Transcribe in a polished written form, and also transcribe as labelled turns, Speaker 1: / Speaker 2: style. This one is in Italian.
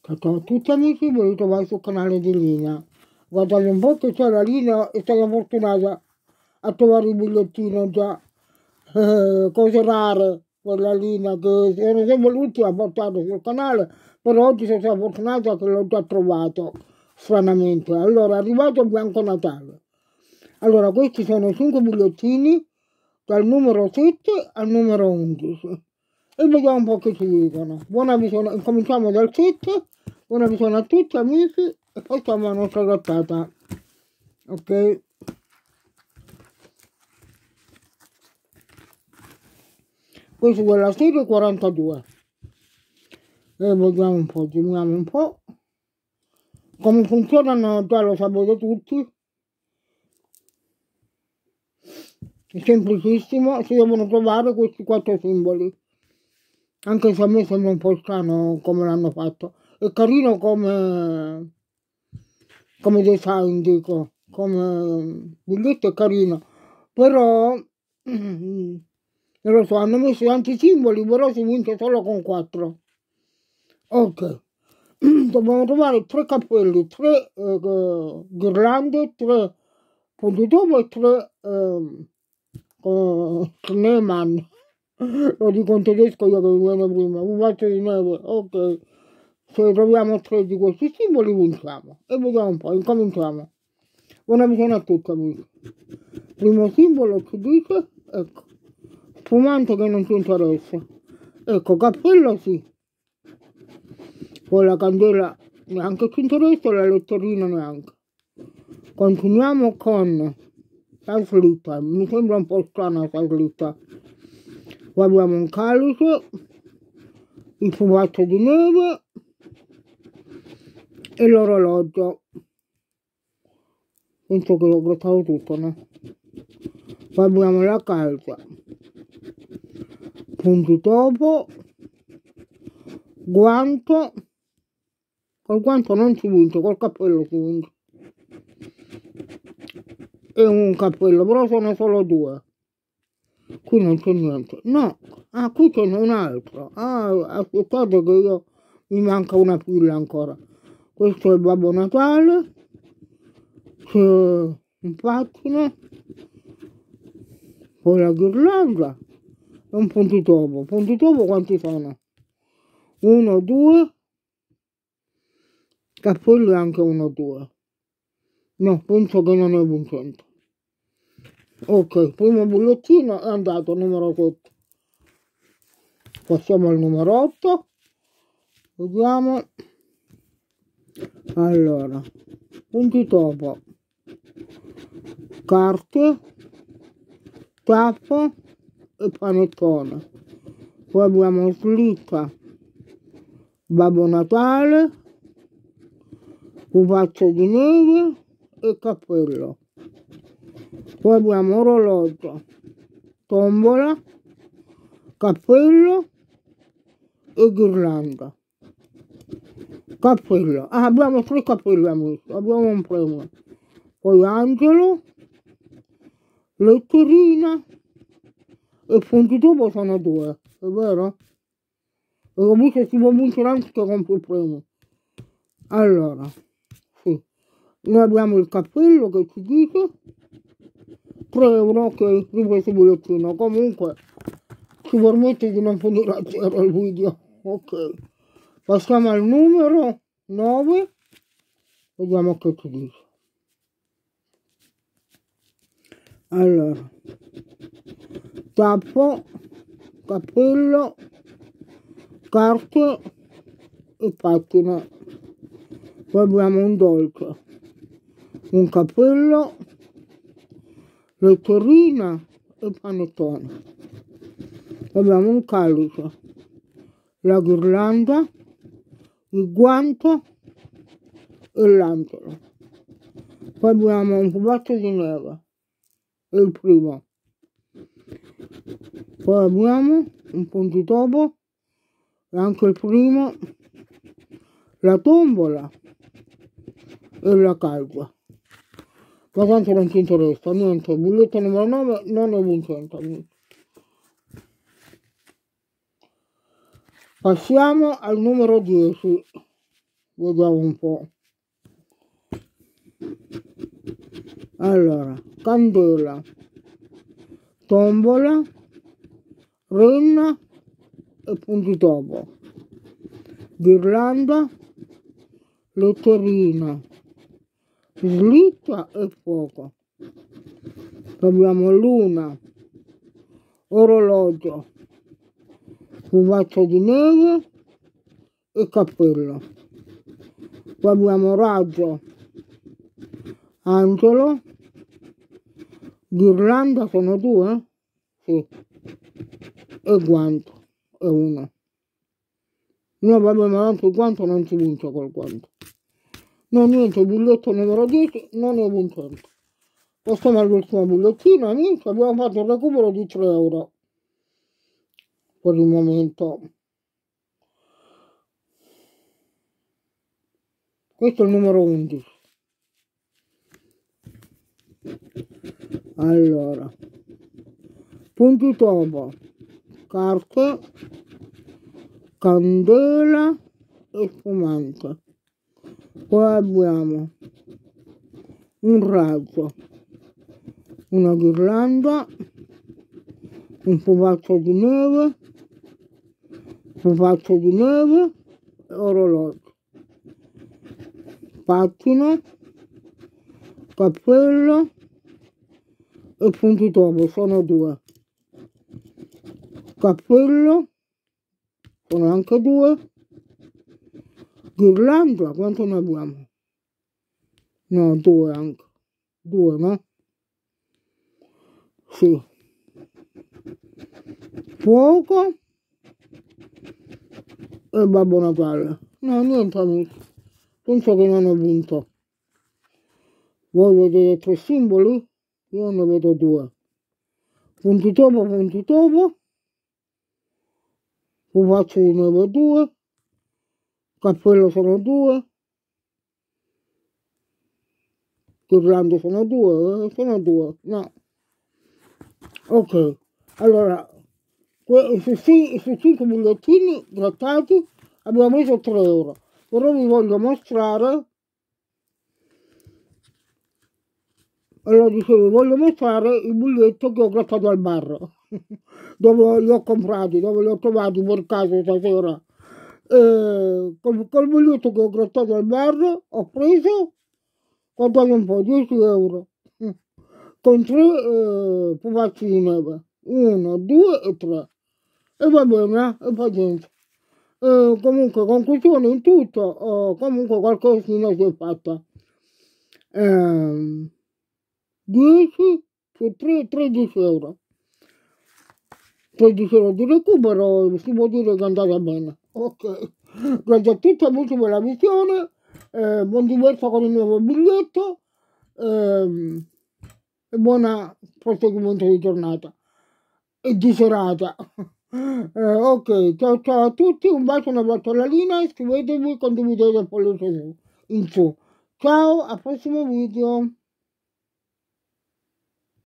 Speaker 1: Ciao a tutti amici, vi ritrovate sul canale di Lina. Guardate un po' che c'è la Lina, è stata fortunata a trovare il bigliettino già. Cose rare per la Lina, che sono sempre l'ultima a portare sul canale, però oggi sono stata fortunata che l'ho già trovato, stranamente. Allora, è arrivato Bianco Natale. Allora, questi sono 5 bigliettini, dal numero 7 al numero 11. E vediamo un po' che ci dicono. Buona visione, cominciamo dal 7. Buona visione a tutti amici e poi facciamo la nostra grattata. Ok? Questo della serie 42. E vediamo un po', giriamo un po'. Come funzionano già lo sapete tutti. È semplicissimo, si devono trovare questi 4 simboli. Anche se a me sembra un po' strano come l'hanno fatto. È carino come design, dico, come biglietto è carino. Però, non lo so, hanno messo tanti simboli, però si vince solo con 4. Ok. Dobbiamo trovare 3 cappelli, 3 ghirlande, 3 punti dopo e 3 Schneemann. Lo dico in tedesco io che mi viene prima, un pupazzo di neve, ok. Se troviamo 3 di questi simboli vinciamo. E vediamo un po', incominciamo. Buona visione a tutti amici. Primo simbolo ci dice, ecco, spumante che non ci interessa. Ecco, cappello sì. Poi la candela neanche ci interessa, la letterina neanche. Continuiamo con la slitta, mi sembra un po' strana la slitta. Poi abbiamo un calice, il pupazzo di neve e l'orologio. Penso che ho grottato tutto, no? Poi abbiamo la calza, punti topo, guanto. Col guanto non si vince, col cappello si vince. E un cappello, però sono solo 2. Qui non c'è niente. No, qui c'è un altro. Aspettate che mi manca una pilla ancora. Questo è il Babbo Natale. C'è un pattino. Poi la ghirlanda. E un puntitopo. Puntitopo quanti sono? 1, 2. Cappello anche 1, 2. No, penso che non è vincente. Ok, primo bollettino è andato, numero 7. Passiamo al numero 8. Vediamo. Allora, punti topo, carte, tappo e panettone. Poi abbiamo slitta, Babbo Natale, pupazzo di neve e cappello. Poi abbiamo orologio, tombola, cappello e ghirlanda. Cappello. Abbiamo 3 cappelli amici, abbiamo un premio. Poi angelo, letterina e punti dopo sono 2, è vero? E comunque si può vincere anche con più premi. Allora, sì. Noi abbiamo il cappello che ci dice 3 euro, ok, ripreso il bigliettino. Comunque ci permette di non finire a zero il video. Ok. Passiamo al numero 9. Vediamo che ci dice. Allora, tappo, cappello, carte e pattine. Poi abbiamo un dolce, un cappello, letterina e panettone. Poi abbiamo un calice, la ghirlanda, il guanto e l'angelo. Poi abbiamo un pupazzo di neve, il primo. Poi abbiamo un puntitopo, anche il primo, la tombola e la calza. Ma tanto non ci interessa, niente, il biglietto numero 9 non è vincente. Passiamo al numero 10. vediamo un po'. Allora, candela, tombola, renna e puntitopo, ghirlanda, letterina, slitta e fuoco. Abbiamo luna, orologio, pupazzo di neve e cappello. Poi abbiamo raggio, angelo, ghirlanda, sono due? Sì. E guanto, è uno. No, vabbè, ma anche il guanto non si vince col guanto. No, niente, biglietto numero 10 non è vincente. Passiamo all'ultimo bigliettino, amici, abbiamo fatto il recupero di 3 euro. Per il momento. Questo è il numero 11. Allora, puntitopo, carte, candela e spumante. Poi abbiamo un raggio, una ghirlanda, un pupazzo di neve e orologio, pattino, cappello e puntitopo, sono due. Cappello, sono anche due. Ghirlanda, quanto ne abbiamo? No, due anche. Due, no? Sì. Fuoco e Babbo Natale. No, niente amici. Penso che non ho vinto. Voi vedete 3 simboli? Io ne vedo 2. Puntitopo, pupazzo di neve 2, cappello sono 2, ghirlande sono 2, no. Ok, allora, su 5 bigliettini grattati abbiamo preso 3 euro. Però vi voglio mostrare, allora dicevo, voglio mostrare il biglietto che ho grattato al bar, dove li ho comprati, dove li ho trovati per caso stasera. Col biglietto che ho grattato al bar ho preso, guardate un po', 10 euro, con 3 pupazzi di neve, 1, 2 e 3. E va bene, e pazienza. Comunque, conclusione in tutto, comunque qualcosina si è fatta. 10 su 3, 13 euro. 13 euro di recupero, si può dire che è andata bene. Ok, grazie a tutti amici per la visione, buon diverso con il nuovo biglietto e buona proseguimento di giornata e di serata. Ok, ciao a tutti, un bacio, una battolina, iscrivetevi, condividete il pollice in su. Ciao, al prossimo video.